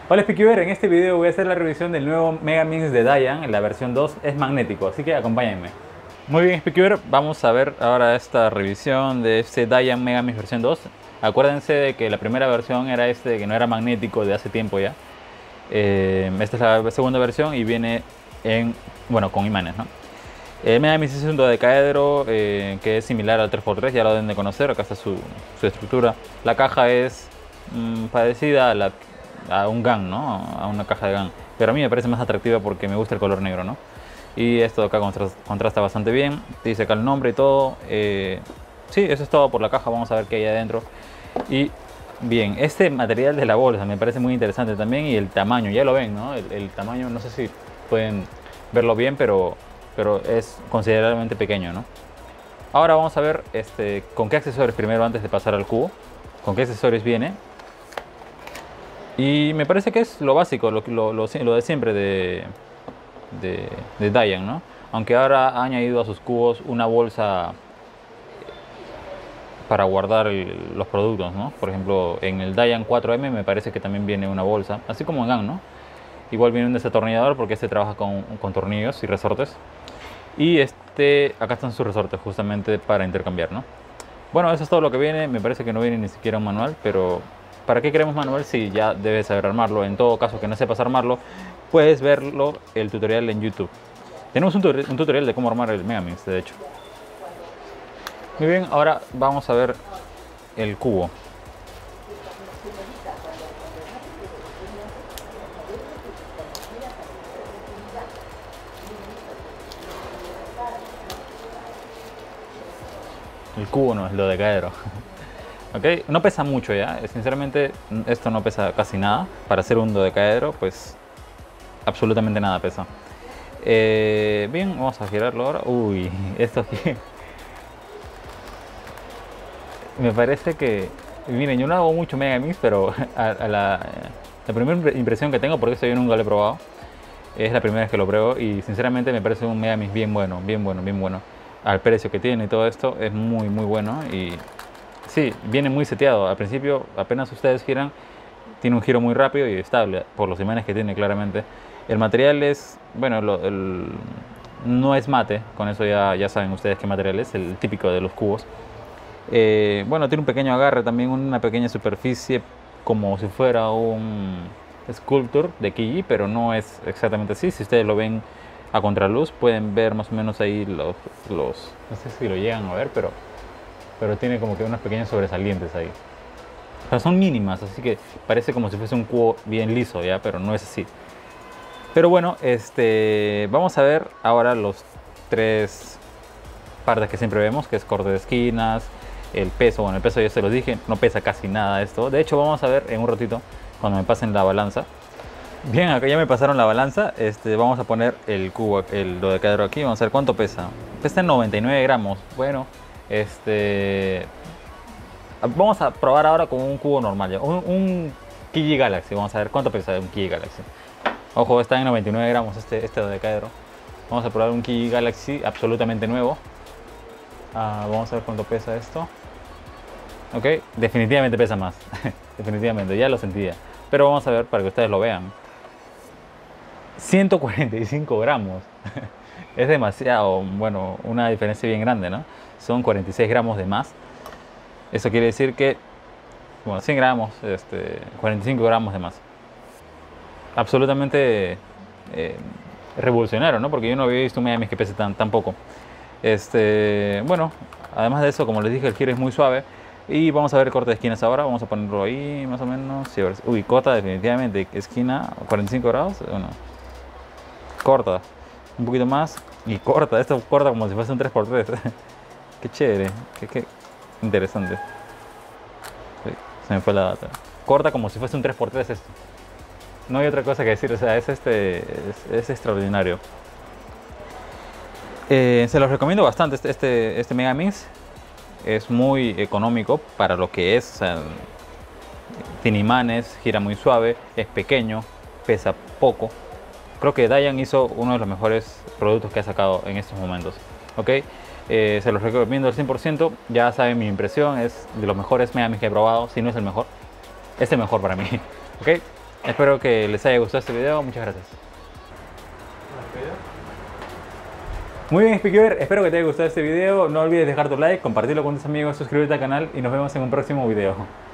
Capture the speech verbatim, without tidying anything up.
Hola Speakyver, en este video voy a hacer la revisión del nuevo Megamix de Dayan, en la versión dos es magnético, así que acompáñenme. Muy bien Speakyver, vamos a ver ahora esta revisión de este Dayan Megamix versión dos. Acuérdense de que la primera versión era este que no era magnético de hace tiempo ya. Eh, esta es la segunda versión y viene en, bueno, con imanes, ¿no? El Megamix es un dodecaedro eh, que es similar al tres por tres, ya lo deben de conocer, acá está su, su estructura. La caja es mmm, parecida a la a un GAN, ¿no? A una caja de GAN. Pero a mí me parece más atractiva porque me gusta el color negro, ¿no? Y esto de acá contrasta, contrasta bastante bien. Dice acá el nombre y todo. Eh, sí, eso es todo por la caja. Vamos a ver qué hay adentro. Y bien, este material de la bolsa me parece muy interesante también. Y el tamaño, ya lo ven, ¿no? El, el tamaño, no sé si pueden verlo bien, pero, pero es considerablemente pequeño, ¿no? Ahora vamos a ver este, con qué accesorios primero antes de pasar al cubo. Con qué accesorios viene. Y me parece que es lo básico, lo, lo, lo, lo de siempre de, de, de Dayan, ¿no? Aunque ahora ha añadido a sus cubos una bolsa para guardar el, los productos, ¿no? Por ejemplo, en el Dayan cuatro M me parece que también viene una bolsa, así como en GAN, ¿no? Igual viene un desatornillador porque este trabaja con, con tornillos y resortes. Y este, acá están sus resortes justamente para intercambiar, ¿no? Bueno, eso es todo lo que viene. Me parece que no viene ni siquiera un manual, pero ¿para qué queremos manual si ya debes saber armarlo? En todo caso, que no sepas armarlo, puedes verlo el tutorial en YouTube. Tenemos un, tutorial, un tutorial de cómo armar el Megamix, de hecho. Muy bien, ahora vamos a ver el cubo. El cubo no es lo de caedro. Okay. No pesa mucho ya, sinceramente esto no pesa casi nada. Para hacer un dodecaedro, pues absolutamente nada pesa. Eh, bien, vamos a girarlo ahora. Uy, esto aquí me parece que, miren, yo no hago mucho Megamix, pero a, a la, la primera impresión que tengo, porque esto yo nunca lo he probado, es la primera vez que lo pruebo y sinceramente me parece un Megamix bien bueno, bien bueno, bien bueno. Al precio que tiene y todo esto es muy muy bueno y sí, viene muy seteado. Al principio, apenas ustedes giran, tiene un giro muy rápido y estable, por los imanes que tiene claramente. El material es, bueno, lo, el, no es mate, con eso ya, ya saben ustedes qué material es, el típico de los cubos. Eh, bueno, tiene un pequeño agarre, también una pequeña superficie, como si fuera un Sculpture de Kiji, pero no es exactamente así. Si ustedes lo ven a contraluz, pueden ver más o menos ahí los, los no sé si lo llegan a ver, pero pero tiene como que unas pequeñas sobresalientes ahí. Pero son mínimas, así que parece como si fuese un cubo bien liso, ¿ya? Pero no es así. Pero bueno, este, vamos a ver ahora los tres partes que siempre vemos, que es corte de esquinas, el peso. Bueno, el peso ya se los dije, no pesa casi nada esto. De hecho, vamos a ver en un ratito, cuando me pasen la balanza. Bien, acá ya me pasaron la balanza. Este, vamos a poner el cubo, el dodecaedro aquí. Vamos a ver cuánto pesa. Pesa noventa y nueve gramos. Bueno, este, vamos a probar ahora con un cubo normal, ¿ya? Un, un Kiji Galaxy. Vamos a ver cuánto pesa un Kiji Galaxy. Ojo, está en noventa y nueve gramos este, este dodecaedro. Vamos a probar un Kiji Galaxy absolutamente nuevo. Ah, vamos a ver cuánto pesa esto. Ok, definitivamente pesa más. Definitivamente, ya lo sentía. Pero vamos a ver para que ustedes lo vean. ciento cuarenta y cinco gramos. Es demasiado, bueno, una diferencia bien grande, ¿no? Son cuarenta y seis gramos de más. Eso quiere decir que, bueno, cien gramos, este, cuarenta y cinco gramos de más. Absolutamente eh, revolucionario, ¿no? Porque yo no había visto un Megamix que pese tan, tan poco. Este, bueno, además de eso, como les dije, el giro es muy suave. Y vamos a ver el corte de esquinas ahora. Vamos a ponerlo ahí, más o menos. Sí, uy, corta definitivamente. Esquina, cuarenta y cinco grados. Bueno, corta. Un poquito más. Y corta. Esto corta como si fuese un tres por tres. Qué chévere. Qué, qué interesante. Sí, se me fue la data. Corta como si fuese un tres por tres esto. No hay otra cosa que decir. O sea, es, este, es, es extraordinario. Eh, se los recomiendo bastante este, este, este Megamix. Es muy económico para lo que es, o sea, tiene imanes, gira muy suave, es pequeño, pesa poco. Creo que Dayan hizo uno de los mejores productos que ha sacado en estos momentos. ¿Ok? Eh, se los recomiendo al cien por ciento. Ya saben mi impresión, es de los mejores Megamix que he probado. Si no es el mejor, es el mejor para mí. ¿Ok? Espero que les haya gustado este video. Muchas gracias. Muy bien, Speaker, espero que te haya gustado este video. No olvides dejar tu like, compartirlo con tus amigos, suscribirte al canal y nos vemos en un próximo video.